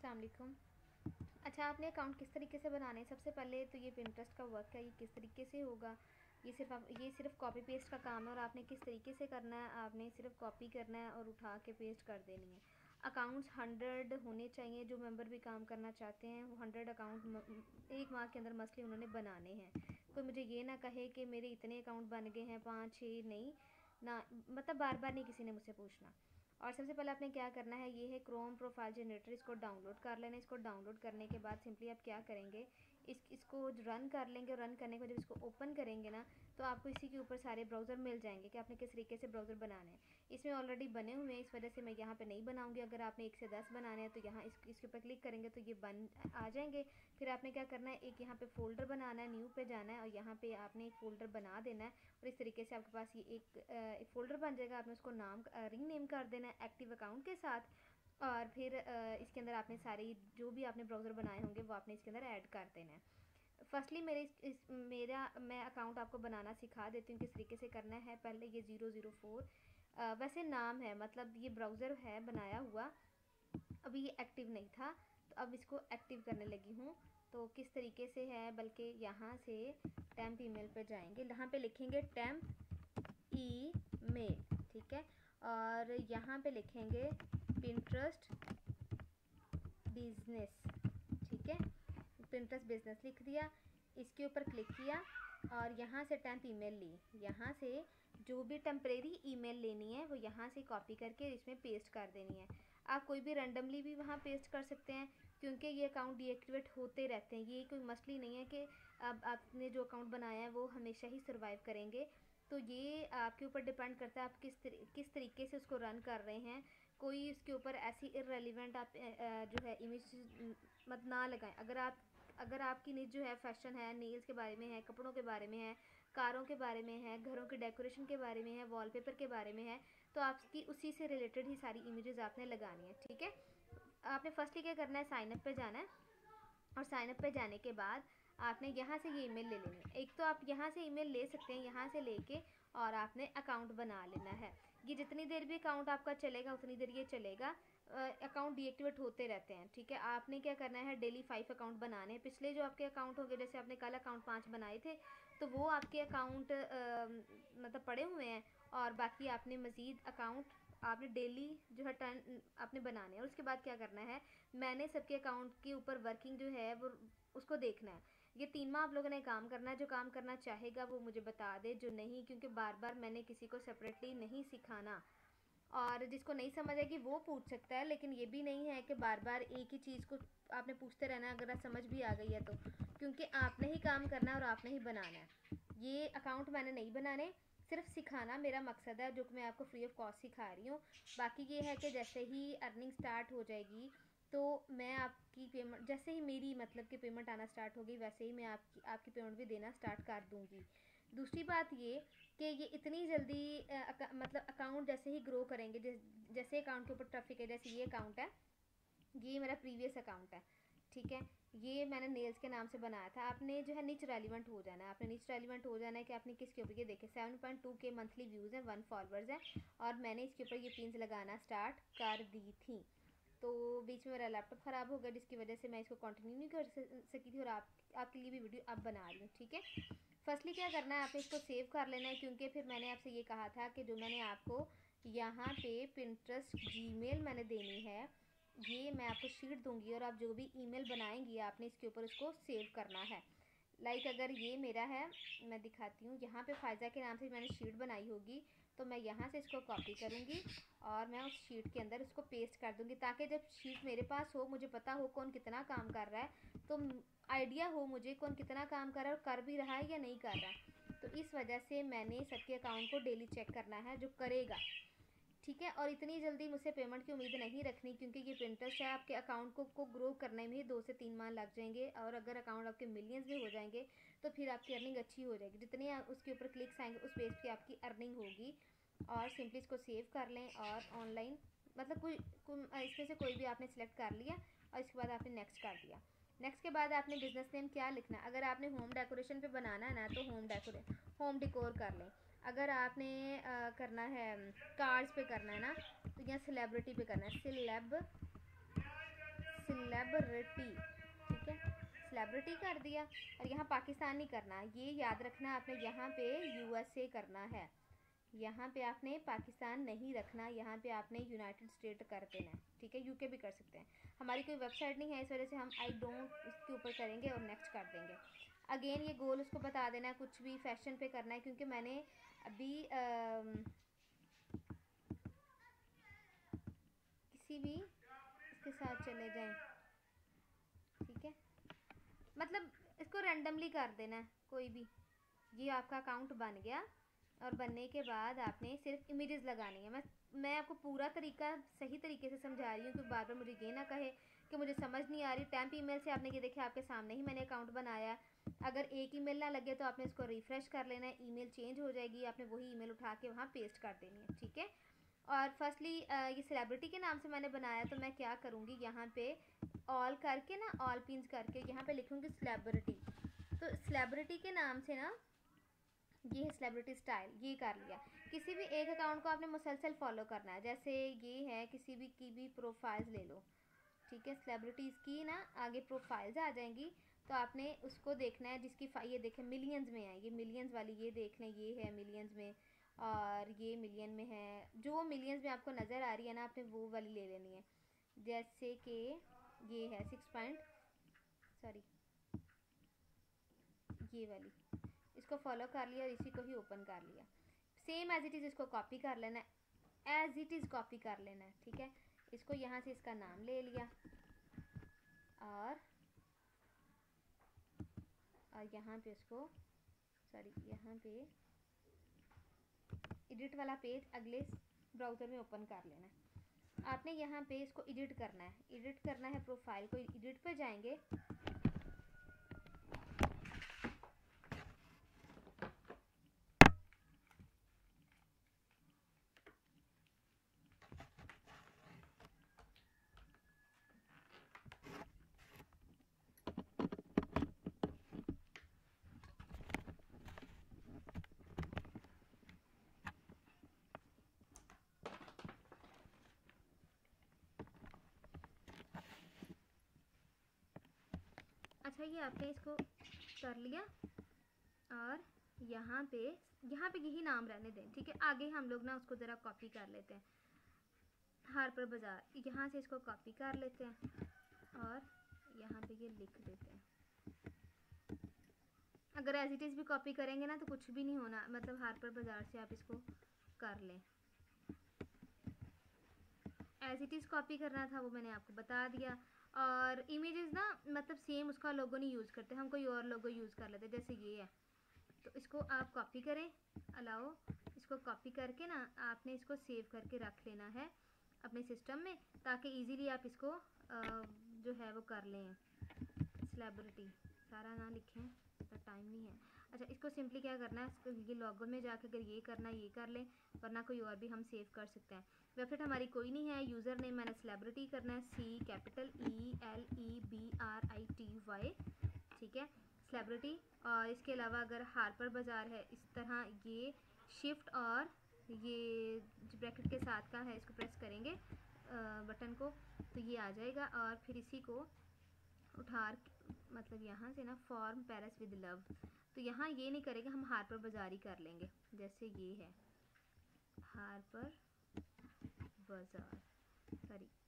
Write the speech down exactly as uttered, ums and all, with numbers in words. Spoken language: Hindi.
अस्सलाम वालेकुम। अच्छा, आपने अकाउंट किस तरीके से बनाने हैं? सबसे पहले तो ये पिंटरेस्ट का वर्क है, ये किस तरीके से होगा, ये सिर्फ आप ये सिर्फ कॉपी पेस्ट का काम है और आपने किस तरीके से करना है, आपने सिर्फ कॉपी करना है और उठा के पेस्ट कर देनी है। अकाउंट्स हंड्रेड होने चाहिए, जो मेंबर भी काम करना चाहते हैं वो हंड्रेड अकाउंट एक माह के अंदर मसले उन्होंने बनाने हैं। कोई मुझे ये ना कहे कि मेरे इतने अकाउंट बन गए हैं, पाँच छः नहीं ना, मतलब बार बार नहीं किसी ने मुझसे पूछना। और सबसे पहले आपने क्या करना है, ये है क्रोम प्रोफाइल जनरेटर, इसको डाउनलोड कर लेना। इसको डाउनलोड करने के बाद सिंपली आप क्या करेंगे, इस इसको रन कर लेंगे। रन करने के बाद जब इसको ओपन करेंगे ना, तो आपको इसी के ऊपर सारे ब्राउज़र मिल जाएंगे कि आपने किस तरीके से ब्राउज़र बनाने हैं। इसमें ऑलरेडी बने हुए हैं, इस वजह से मैं यहाँ पे नहीं बनाऊंगी। अगर आपने एक से दस बनाने हैं तो यहाँ इस इसके ऊपर क्लिक करेंगे तो ये बन आ जाएंगे। फिर आपने क्या करना है, एक यहाँ पे फोल्डर बनाना है, न्यू पे जाना है और यहाँ पे आपने एक फ़ोल्डर बना देना है और इस तरीके से आपके पास ये एक, एक फ़ोल्डर बन जाएगा। आपने उसको नाम रीनेम कर देना है एक्टिव अकाउंट के साथ। और फिर इसके अंदर आपने सारी जो भी आपने ब्राउज़र बनाए होंगे वो आपने इसके अंदर ऐड कर देना है। फर्स्टली मेरे इस, इस मेरा मैं अकाउंट आपको बनाना सिखा देती हूँ किस तरीके से करना है। पहले ये ज़ीरो ज़ीरो फोर वैसे नाम है, मतलब ये ब्राउज़र है बनाया हुआ, अभी ये एक्टिव नहीं था तो अब इसको एक्टिव करने लगी हूँ। तो किस तरीके से है, बल्कि यहाँ से टेम्प ईमेल पे जाएंगे, यहाँ पे लिखेंगे टेम्प ई मेल, ठीक है। और यहाँ पे लिखेंगे पिंटरेस्ट बिजनेस, ठीक है। पिंटरेस्ट बिजनेस लिख दिया, इसके ऊपर क्लिक किया और यहाँ से टेम्प ईमेल ली। यहाँ से जो भी टेम्परेरी ईमेल लेनी है वो यहाँ से कॉपी करके इसमें पेस्ट कर देनी है। आप कोई भी रैंडमली भी वहाँ पेस्ट कर सकते हैं, क्योंकि ये अकाउंट डीएक्टिवेट होते रहते हैं। ये कोई मसला नहीं है कि अब आपने जो अकाउंट बनाया है वो हमेशा ही सर्वाइव करेंगे। तो ये आपके ऊपर डिपेंड करता है आप किस तरी, किस तरीके से उसको रन कर रहे हैं। कोई इसके ऊपर ऐसी इररेलेवेंट आप जो है इमेज मत ना लगाएं। अगर आप अगर आपकी निज जो है फैशन है, नेल्स के बारे में है, कपड़ों के बारे में है, कारों के बारे में है, घरों के डेकोरेशन के बारे में है, वॉलपेपर के बारे में है, तो आपकी उसी से रिलेटेड ही सारी इमेजेस आपने लगानी है, ठीक है। आपने फर्स्टली क्या करना है, साइनअप पे जाना है और साइनअप पे जाने के बाद आपने यहाँ से ये ईमेल ले लेनी है। एक तो आप यहाँ से ईमेल ले सकते हैं, यहाँ से लेके और आपने अकाउंट बना लेना है। ये जितनी देर भी अकाउंट आपका चलेगा उतनी देर ये चलेगा। अकाउंट डीएक्टिवेट होते रहते हैं, ठीक है। आपने क्या करना है, डेली फाइव अकाउंट बनाने हैं। पिछले जो आपके अकाउंट होंगे, जैसे आपने कल अकाउंट पाँच बनाए थे, तो वो आपके अकाउंट मतलब पड़े हुए हैं और बाकी आपने मज़ीद अकाउंट आपने डेली जो है टर्न आपने बनाने हैं। और उसके बाद क्या करना है, मैंने सबके अकाउंट के ऊपर वर्किंग जो है वो उसको देखना है। ये तीन माह आप लोगों ने काम करना है। जो काम करना चाहेगा वो मुझे बता दे, जो नहीं, क्योंकि बार बार मैंने किसी को सेपरेटली नहीं सिखाना। और जिसको नहीं समझ आएगी वो पूछ सकता है, लेकिन ये भी नहीं है कि बार बार एक ही चीज़ को आपने पूछते रहना है। अगर आप समझ भी आ गई है तो, क्योंकि आपने ही काम करना है और आपने ही बनाना है। ये अकाउंट मैंने नहीं बनाने, सिर्फ सिखाना मेरा मकसद है, जो कि मैं आपको फ्री ऑफ कॉस्ट सिखा रही हूँ। बाकी ये है कि जैसे ही अर्निंग स्टार्ट हो जाएगी तो मैं आपकी पेमेंट, जैसे ही मेरी मतलब कि पेमेंट आना स्टार्ट होगी वैसे ही मैं आपकी आपकी पेमेंट भी देना स्टार्ट कर दूँगी। दूसरी बात ये कि ये इतनी जल्दी अका, मतलब अकाउंट जैसे ही ग्रो करेंगे, जैसे अकाउंट के ऊपर ट्रैफिक है, जैसे ये अकाउंट है, ये मेरा प्रीवियस अकाउंट है, ठीक है। ये मैंने नेल्स के नाम से बनाया था। आपने जो है निच रेलिवेंट हो जाना है, आपने निच रेलिवेंट हो जाना है कि आपने किसके ऊपर, ये देखे सेवन पॉइंट टू के मंथली व्यूज़ हैं, वन फॉलोअर्स हैं और मैंने इसके ऊपर ये पिन्स लगाना स्टार्ट कर दी थी। तो बीच में मेरा लैपटॉप ख़राब हो गया, जिसकी वजह से मैं इसको कंटिन्यू नहीं कर सकी थी और आप आपके लिए भी वीडियो अब बना रही हूँ, ठीक है। फर्स्टली क्या करना है, आपने इसको सेव कर लेना है, क्योंकि फिर मैंने आपसे ये कहा था कि जो मैंने आपको यहाँ पे पिंटरेस्ट जीमेल मैंने देनी है, ये मैं आपको शीट दूंगी और आप जो भी ईमेल बनाएंगी आपने इसके ऊपर उसको सेव करना है। लाइक like अगर ये मेरा है, मैं दिखाती हूँ, यहाँ पे फ़ायज़ा के नाम से मैंने शीट बनाई होगी, तो मैं यहाँ से इसको कॉपी करूँगी और मैं उस शीट के अंदर उसको पेस्ट कर दूँगी, ताकि जब शीट मेरे पास हो, मुझे पता हो कौन कितना काम कर रहा है, तो आइडिया हो मुझे कौन कितना काम कर रहा है और कर भी रहा है या नहीं कर रहा। तो इस वजह से मैंने सबके अकाउंट को डेली चेक करना है, जो करेगा, ठीक है। और इतनी जल्दी मुझसे पेमेंट की उम्मीद नहीं रखनी, क्योंकि ये पिंटरेस्ट है, आपके अकाउंट को को ग्रो करने में ही दो से तीन माह लग जाएंगे। और अगर अकाउंट आपके मिलियंस में हो जाएंगे तो फिर आपकी अर्निंग अच्छी हो जाएगी। जितने आप उसके ऊपर क्लिक्स आएंगे उस बेस पे आपकी अर्निंग होगी। और सिंपली इसको सेव कर लें और ऑनलाइन मतलब कोई, कोई इसमें से कोई भी आपने सेलेक्ट कर लिया और इसके बाद आपने नेक्स्ट कर दिया। नेक्स्ट के बाद आपने बिजनेस नेम क्या लिखना है। अगर आपने होम डेकोरेशन पे बनाना है ना, तो होम डेकोरे होम डिकोर कर लें। अगर आपने आ, करना है कार्ड्स पे करना है ना, तो यहाँ सेलिब्रिटी पे करना है, सिलेब सेलिब्रिटी, ठीक है, सेलिब्रिटी कर दिया। और यहाँ पाकिस्तान नहीं करना, ये याद रखना आपने, यहाँ पे यूएसए करना है, यहाँ पे आपने पाकिस्तान नहीं रखना, यहाँ पे आपने यूनाइटेड स्टेट कर देना है, ठीक है। यूके भी कर सकते हैं, हमारी कोई वेबसाइट नहीं है इस वजह से हम आई डोंट इसके ऊपर करेंगे और नेक्स्ट कर देंगे। अगेन ये गोल उसको बता देना है, कुछ भी फैशन पे करना है, क्योंकि मैंने अभी आम, किसी भी इसके साथ चले जाएं, ठीक है, मतलब इसको रैंडमली कर देना है कोई भी। ये आपका अकाउंट बन गया, और बनने के बाद आपने सिर्फ इमेजेस लगानी है। मैं मैं आपको पूरा तरीका सही तरीके से समझा रही हूँ, क्योंकि बार बार मुझे ये ना कहे कि मुझे समझ नहीं आ रही। टैंप ईमेल से आपने ये देखिए आपके सामने ही मैंने अकाउंट बनाया। अगर एक ईमेल ना लगे तो आपने इसको रिफ़्रेश कर लेना है, ईमेल चेंज हो जाएगी, आपने वही ईमेल उठा के वहाँ पेस्ट कर देनी है, ठीक है। और फर्स्टली ये सेलिब्रिटी के नाम से मैंने बनाया, तो मैं क्या करूँगी, यहाँ पे ऑल करके ना, ऑल पिन्स करके यहाँ पे लिखूँगी सेलिब्रिटी। तो सेलिब्रिटी के नाम से ना ये है सेलिब्रिटी स्टाइल, ये कर लिया। किसी भी एक अकाउंट को आपने मुसलसल फॉलो करना है, जैसे ये है, किसी भी की भी प्रोफाइल्स ले लो, ठीक है, सेलिब्रिटीज़ की ना आगे प्रोफाइल्स आ जाएंगी, तो आपने उसको देखना है जिसकी ये देखें मिलियंस में है, ये मिलियंस वाली ये देख लें, ये है मिलियंस में, और ये मिलियन में है, जो मिलियंस में आपको नज़र आ रही है ना, आपने वो वाली ले लेनी है। जैसे कि ये है सिक्स पॉइंट सॉरी ये वाली, इसको फॉलो कर लिया और इसी को ही ओपन कर लिया। सेम एज इट इज़ इसको कॉपी कर लेना है, एज इट इज़ कॉपी कर लेना है, ठीक है। इसको यहाँ से इसका नाम ले लिया, और और यहाँ पे इसको सॉरी यहाँ पे एडिट वाला पेज अगले ब्राउज़र में ओपन कर लेना है। आपने यहाँ पे इसको एडिट करना है, एडिट करना है प्रोफाइल को, एडिट पर जाएंगे, अच्छा ये आपने इसको कर लिया, और यहाँ पे यहाँ पे यही नाम रहने दें, ठीक है। आगे हम लोग ना उसको ज़रा कॉपी कर लेते हैं, हार्पर बाज़ार, यहाँ से इसको कॉपी कर लेते हैं और यहाँ पे ये लिख देते हैं। अगर एज इट इज़ भी कॉपी करेंगे ना तो कुछ भी नहीं होना, मतलब हार्पर बाज़ार से आप इसको कर लें। एज इट इज़ कॉपी करना था वो मैंने आपको बता दिया। और इमेजेस ना मतलब सेम उसका लोगो नहीं यूज़ करते, हम कोई और लोगो यूज़ कर लेते, जैसे ये है, तो इसको आप कॉपी करें, अलाओ, इसको कॉपी करके ना आपने इसको सेव करके रख लेना है अपने सिस्टम में, ताकि इजीली आप इसको आ, जो है वो कर लें। सेलिब्रिटी सारा ना लिखें, तो टाइम नहीं है। अच्छा इसको सिंपली क्या करना है, ये लोगो में जाकर अगर ये करना है ये कर लें, वरना कोई और भी हम सेव कर सकते हैं। वेबसाइट हमारी कोई नहीं है, यूज़र नेम मैंने सेलिब्रिटी करना है, C capital E L E B R I T Y, ठीक है, सेलिब्रिटी। और इसके अलावा अगर हार्पर बाज़ार है, इस तरह ये शिफ्ट और ये ब्रैकेट के साथ का है, इसको प्रेस करेंगे बटन को तो ये आ जाएगा। और फिर इसी को उठा मतलब यहाँ से ना फॉर्म पेरिस विद लव, तो यहाँ ये नहीं करेंगे, हम हार्पर बाज़ार ही कर लेंगे। जैसे ये है हार्पर बाज़ार, सॉरी